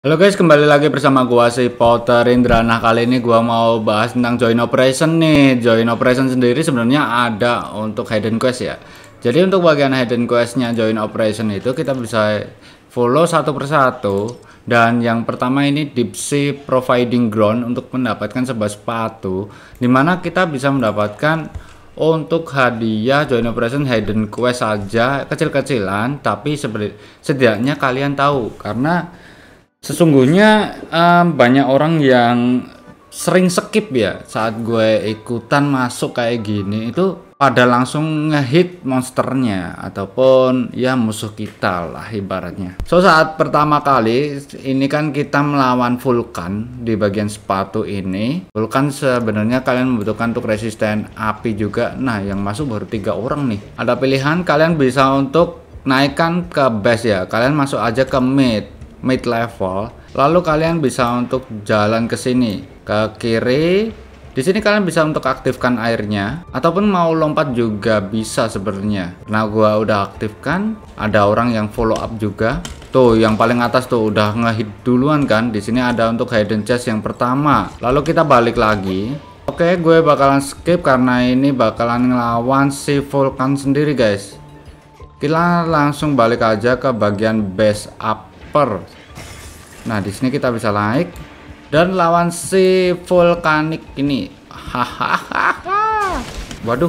Halo guys, kembali lagi bersama gua si Potter Indra. Nah, kali ini gua mau bahas tentang join operation nih. Join operation sendiri sebenarnya ada untuk hidden quest ya. Jadi untuk bagian hidden questnya join operation itu kita bisa follow satu persatu. Dan yang pertama ini Deep Sea Providing Ground untuk mendapatkan sebuah sepatu, dimana kita bisa mendapatkan untuk hadiah join operation hidden quest saja kecil-kecilan, tapi setidaknya kalian tahu karena sesungguhnya banyak orang yang sering skip ya saat gue ikutan masuk kayak gini, itu pada langsung ngehit monsternya ataupun ya musuh kita lah ibaratnya. So saat pertama kali ini kan kita melawan Vulkan di bagian sepatu ini. Vulkan sebenarnya kalian membutuhkan untuk resisten api juga. Nah, yang masuk baru 3 orang nih. Ada pilihan, kalian bisa untuk naikkan ke base ya. Kalian masuk aja ke mid level, lalu kalian bisa untuk jalan ke sini ke kiri. Di sini kalian bisa untuk aktifkan airnya ataupun mau lompat juga bisa sebenarnya. Nah, gua udah aktifkan. Ada orang yang follow up juga. Tuh, yang paling atas tuh udah ngehit duluan kan. Di sini ada untuk hidden chest yang pertama. Lalu kita balik lagi. Oke, gue bakalan skip karena ini bakalan ngelawan si Vulkan sendiri, guys. Kita langsung balik aja ke bagian base upper. Nah, di sini kita bisa naik dan lawan si vulkanik ini. Hahaha. Waduh.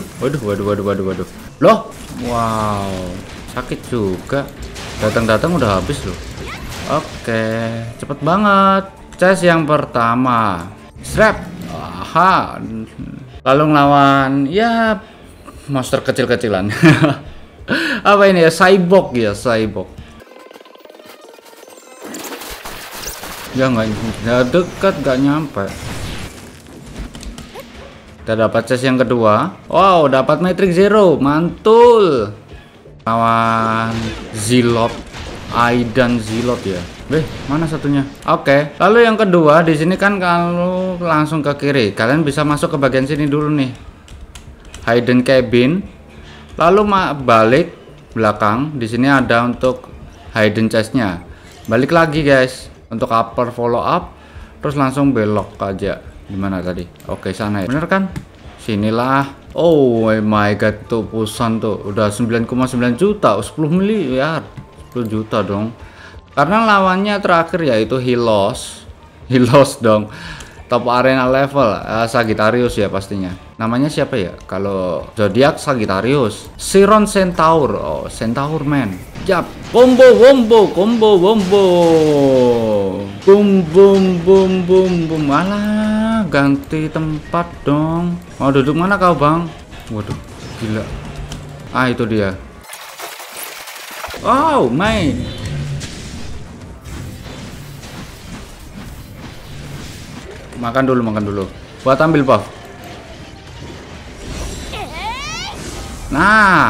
Loh, wow, sakit juga. Datang-datang udah habis loh. Oke, cepet banget. Chest yang pertama. Strap. Aha. Lalu ngelawan ya monster kecil-kecilan. Apa ini ya? Cyborg ya, cyborg. Ya nggak dekat, nggak nyampe. Kita dapat chest yang kedua. Wow, dapat Matrix Zero, mantul. Lawan Zilot, Aidan Zilot ya. Mana satunya? Oke. Lalu yang kedua di sini kan kalau langsung ke kiri, kalian bisa masuk ke bagian sini dulu nih. Hidden cabin. Lalu balik belakang. Di sini ada untuk hidden chestnya. Balik lagi guys. Untuk upper follow up, terus langsung belok aja. Gimana tadi? Oke, sana ya. Bener kan? Sinilah. Oh my god, tuh pulsan tuh udah 9,9 juta, 10 miliar. 10 juta dong. Karena lawannya terakhir yaitu Hylos dong. Top arena level Sagittarius ya pastinya. Namanya siapa ya? Kalau zodiak Sagittarius. Chiron Centaur. Oh, Centaur man. Jap. Combo. Boom. Alah, ganti tempat dong. Mau duduk mana kau, Bang? Waduh, gila. Ah, itu dia. Oh, main. Makan dulu. Buat ambil buff. Nah.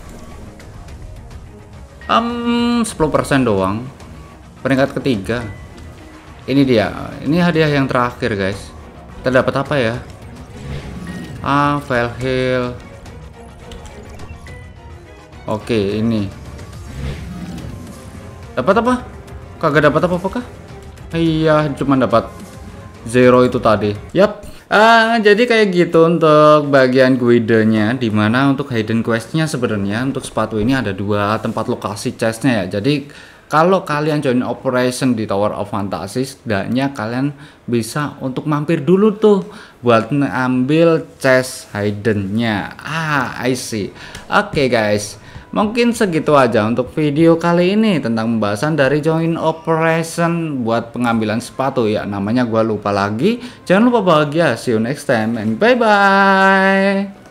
10% doang. Peringkat ketiga. Ini dia. Ini hadiah yang terakhir, guys. Kita dapat apa ya? File heal. Oke, ini. Dapat apa? Kagak dapat apa-apa kah? Iya, cuma dapat zero itu tadi. Yap. Jadi kayak gitu untuk bagian guidenya, dimana untuk hidden questnya sebenarnya untuk sepatu ini ada 2 tempat lokasi chestnya ya. Jadi kalau kalian join operation di Tower of Fantasy, setidaknya kalian bisa untuk mampir dulu tuh buat ambil chest hiddennya. I see. Oke guys, mungkin segitu aja untuk video kali ini tentang pembahasan dari join operation buat pengambilan sepatu ya. Namanya gua lupa lagi. Jangan lupa bahagia. See you next time and bye bye.